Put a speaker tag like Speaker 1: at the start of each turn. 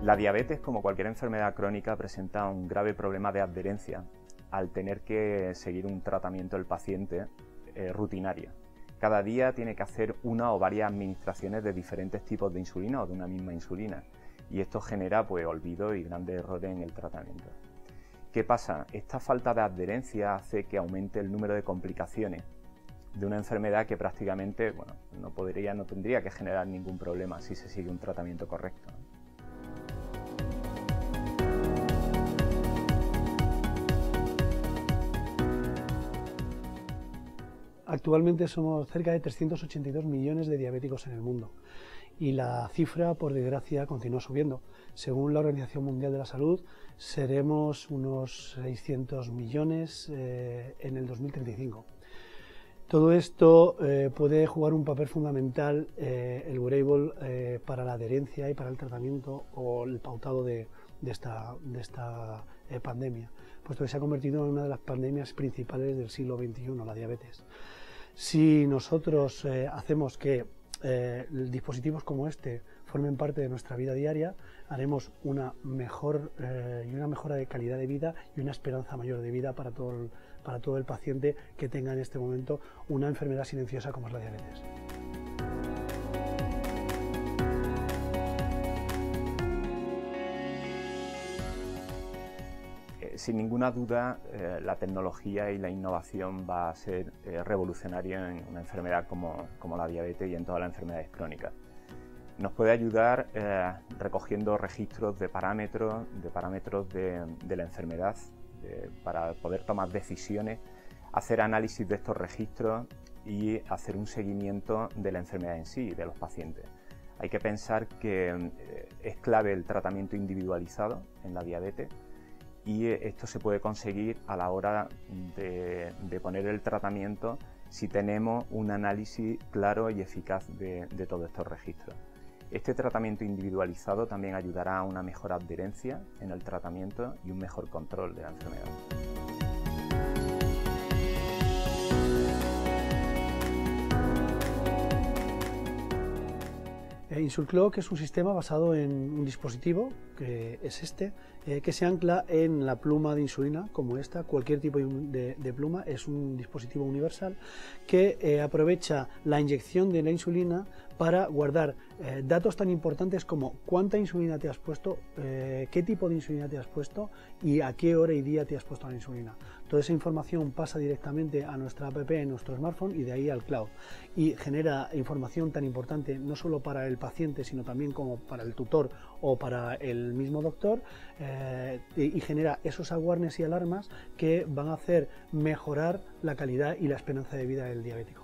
Speaker 1: La diabetes, como cualquier enfermedad crónica, presenta un grave problema de adherencia al tener que seguir un tratamiento el paciente rutinario. Cada día tiene que hacer una o varias administraciones de diferentes tipos de insulina o de una misma insulina, y esto genera olvido y grandes errores en el tratamiento. ¿Qué pasa? Esta falta de adherencia hace que aumente el número de complicaciones de una enfermedad que prácticamente no tendría que generar ningún problema si se sigue un tratamiento correcto.
Speaker 2: Actualmente somos cerca de 382 millones de diabéticos en el mundo y la cifra, por desgracia, continúa subiendo. Según la Organización Mundial de la Salud, seremos unos 600 millones en el 2035. Todo esto puede jugar un papel fundamental el wearable para la adherencia y para el tratamiento o el pautado de esta pandemia, puesto que se ha convertido en una de las pandemias principales del siglo XXI, la diabetes. Si nosotros hacemos que dispositivos como este formen parte de nuestra vida diaria, haremos una mejora de calidad de vida y una esperanza mayor de vida para todo el paciente que tenga en este momento una enfermedad silenciosa como es la diabetes.
Speaker 1: Sin ninguna duda, la tecnología y la innovación va a ser revolucionaria en una enfermedad como la diabetes y en todas las enfermedades crónicas. Nos puede ayudar recogiendo registros de parámetros de la enfermedad para poder tomar decisiones, hacer análisis de estos registros y hacer un seguimiento de la enfermedad en sí, de los pacientes. Hay que pensar que es clave el tratamiento individualizado en la diabetes, y esto se puede conseguir a la hora de poner el tratamiento si tenemos un análisis claro y eficaz de todos estos registros. Este tratamiento individualizado también ayudará a una mejor adherencia en el tratamiento y un mejor control de la enfermedad.
Speaker 2: Insulclock es un sistema basado en un dispositivo, que es este, que se ancla en la pluma de insulina, como esta. Cualquier tipo de pluma es un dispositivo universal que aprovecha la inyección de la insulina para guardar datos tan importantes como cuánta insulina te has puesto, qué tipo de insulina te has puesto y a qué hora y día te has puesto la insulina. Toda esa información pasa directamente a nuestra app en nuestro smartphone y de ahí al cloud, y genera información tan importante no solo para el paciente sino también como para el tutor o para el mismo doctor, y genera esos awareness y alarmas que van a hacer mejorar la calidad y la esperanza de vida del diabético.